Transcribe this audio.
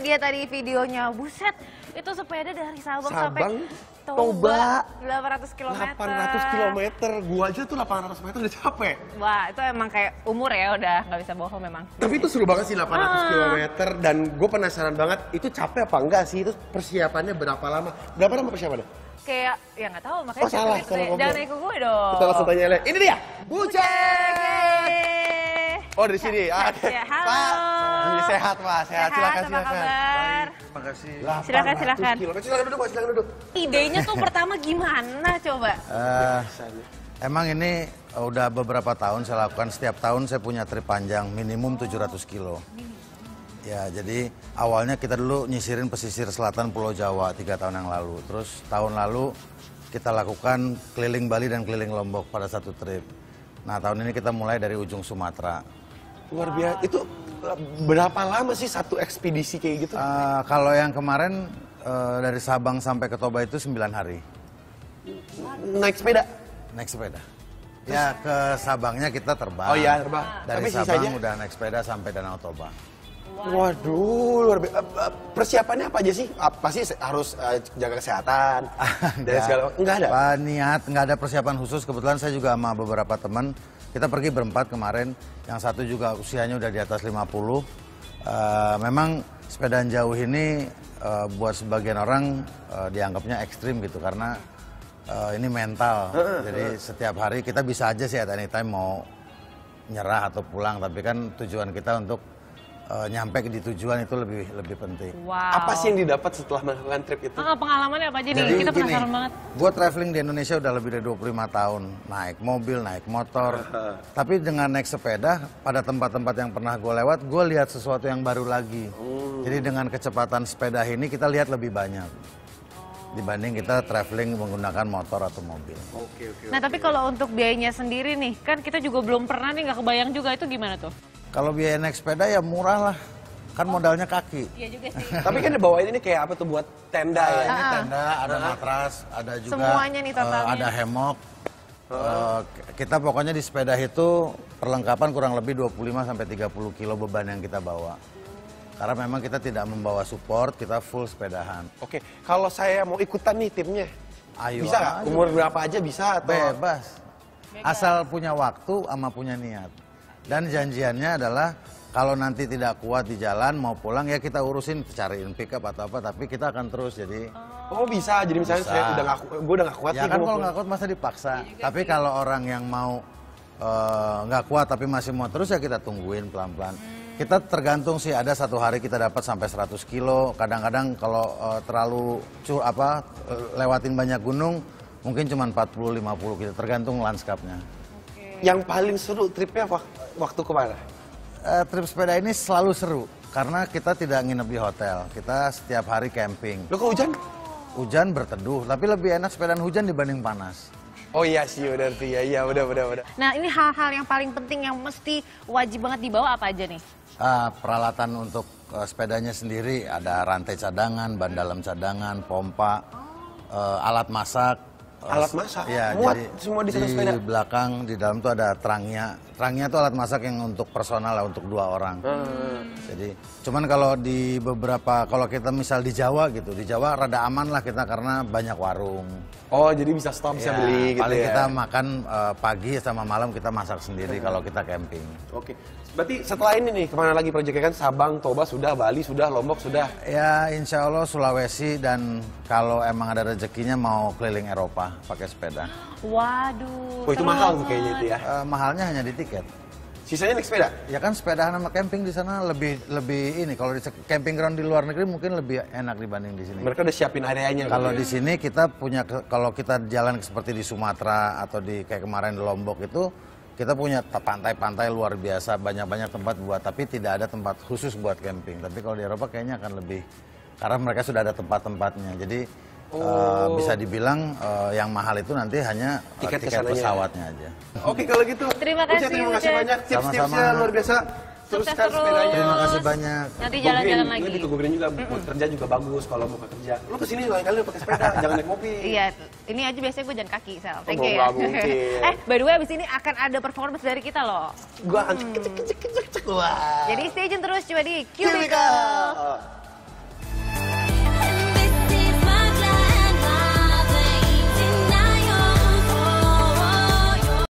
lihat tadi videonya, buset, itu sepeda dari Sabang sampai Toba 800 km. 800 km, gua aja tuh 800 meter udah capek. Wah, itu emang kayak umur ya, udah nggak bisa bohong memang. Tapi itu seru banget sih 800 km dan gue penasaran banget itu capek apa enggak sih, itu persiapannya berapa lama? Berapa lama persiapannya? Kayak, ya nggak tahu, makanya salah, jangan ikut gue dong. Kita langsung tanya lihat. Ini dia, Bucek. Oh dari sini. Ya, halo. Pak, sehat Pak, sehat. Silakan, Apa kabar? Terima kasih. Silakan. Silakan duduk. Idenya tuh pertama gimana coba? Emang ini udah beberapa tahun saya lakukan. Setiap tahun saya punya trip panjang minimum 700 kilo. Ya, jadi awalnya kita dulu nyisirin pesisir selatan Pulau Jawa 3 tahun yang lalu. Terus tahun lalu kita lakukan keliling Bali dan keliling Lombok pada satu trip. Nah, tahun ini kita mulai dari ujung Sumatera. Luar biasa. Itu berapa lama sih satu ekspedisi kayak gitu? Kalau yang kemarin dari Sabang sampai ke Toba itu 9 hari. Naik sepeda? Naik sepeda. Ya, ke Sabangnya kita terbang. Oh iya, terbang. Dari Tapi Sabang sisanya udah naik sepeda sampai Danau Toba. Waduh, luar biasa. Persiapannya apa aja sih? Pasti harus jaga kesehatan dan segala. Enggak ada? Niat, nggak ada persiapan khusus. Kebetulan saya juga sama beberapa teman. Kita pergi berempat kemarin. Yang satu juga usianya udah di atas 50. Memang sepedaan jauh ini buat sebagian orang dianggapnya ekstrim gitu. Karena ini mental. Jadi setiap hari kita bisa aja sih at anytime mau nyerah atau pulang. Tapi kan tujuan kita untuk nyampe di tujuan itu lebih penting. Wow. Apa sih yang didapat setelah melakukan trip itu? Pengalamannya apa aja nih? Kita penasaran banget. Gue traveling di Indonesia udah lebih dari 25 tahun. Naik mobil, naik motor. Tapi dengan naik sepeda, pada tempat-tempat yang pernah gue lewat, gue lihat sesuatu yang baru lagi. Jadi dengan kecepatan sepeda ini kita lihat lebih banyak. Dibanding kita traveling menggunakan motor atau mobil. Nah, tapi kalau untuk biayanya sendiri nih, kan kita juga belum pernah nih, nggak kebayang juga, itu gimana tuh? Kalau biaya naik sepeda ya murah lah, kan modalnya kaki. Iya juga sih. Tapi kan bawain ini kayak apa tuh buat tenda ya? Ini tenda, ada matras, ada juga Semuanya nih totalnya. ada hemok. Kita pokoknya di sepeda itu perlengkapan kurang lebih 25-30 kilo beban yang kita bawa. Karena memang kita tidak membawa support, kita full sepedahan. Oke, kalau saya mau ikutan nih timnya, Ayo bisa nggak? aja. Umur berapa aja bisa? Atau? Bebas. Asal punya waktu sama punya niat. Dan janjiannya adalah kalau nanti tidak kuat di jalan mau pulang ya kita urusin cariin pickup atau apa, tapi kita akan terus jadi. Oh bisa, jadi misalnya Bisa. saya gue udah nggak kuat Ya nih, kan gua mau kalau nggak kuat masa dipaksa. Tapi kalau orang yang mau nggak kuat tapi masih mau terus ya kita tungguin pelan-pelan. Kita tergantung sih, ada satu hari kita dapat sampai 100 kilo. Kadang-kadang kalau terlalu lewatin banyak gunung mungkin cuma 40-50 kita tergantung lanskapnya. Yang paling seru tripnya waktu kemana? Trip sepeda ini selalu seru karena kita tidak nginep di hotel. Kita setiap hari camping. Lo kok hujan? Hujan berteduh, tapi lebih enak sepedaan hujan dibanding panas. Oh iya sih, udah udah. Nah, ini hal-hal yang paling penting yang mesti wajib banget dibawa apa aja nih? Peralatan untuk sepedanya sendiri ada rantai cadangan, ban dalam cadangan, pompa, alat masak. Alat masak? Ya, Muat jadi semua di satu sepeda? Di belakang, di dalam tuh ada trangnya. Trangnya tuh alat masak yang untuk personal lah, untuk 2 orang. Jadi, cuman kalau di beberapa, kalau kita misal di Jawa gitu, di Jawa rada aman lah kita karena banyak warung. Oh, jadi bisa stop, bisa Ya, beli gitu paling ya? kita makan pagi sama malam kita masak sendiri kalau kita camping. Oke, berarti setelah ini nih, kemana lagi proyeknya kan? Sabang, Toba sudah, Bali sudah, Lombok sudah. Ya insya Allah Sulawesi dan kalau emang ada rezekinya mau keliling Eropa pakai sepeda. Waduh. Oh, itu seru mahal tuh banget. kayaknya itu ya. Mahalnya hanya di tiket. Sisanya naik sepeda? Ya kan sepedahan sama camping di sana lebih ini. Kalau di camping ground di luar negeri mungkin lebih enak dibanding di sini. Mereka udah siapin areanya. Kalau gitu di sini kita punya, kalau kita jalan seperti di Sumatera atau di kayak kemarin di Lombok itu, kita punya pantai-pantai luar biasa, banyak-banyak tempat buat, tapi tidak ada tempat khusus buat camping. Tapi kalau di Eropa kayaknya akan lebih, karena mereka sudah ada tempat-tempatnya. Jadi bisa dibilang yang mahal itu nanti hanya tiket pesawatnya aja. Oke, kalau gitu. Terima kasih, terima kasih Ucet. banyak. Tips-tipsnya Sama-sama. luar biasa. Sukses Teruskan terus. sepedanya. Terima kasih banyak. Nanti jalan-jalan lagi. Ini Go Green juga buat kerja juga bagus kalau mau kerja. Lu kesini lain kali lu pakai sepeda, jangan naik mobil. Iya, ini aja biasanya gue jalan kaki, Sel. Thank Oh, you ya. nggak mungkin. By the way, abis ini akan ada performance dari kita loh. Gua akan cek. Wah. Jadi stay tune terus coba di Cubicle. Cubicle.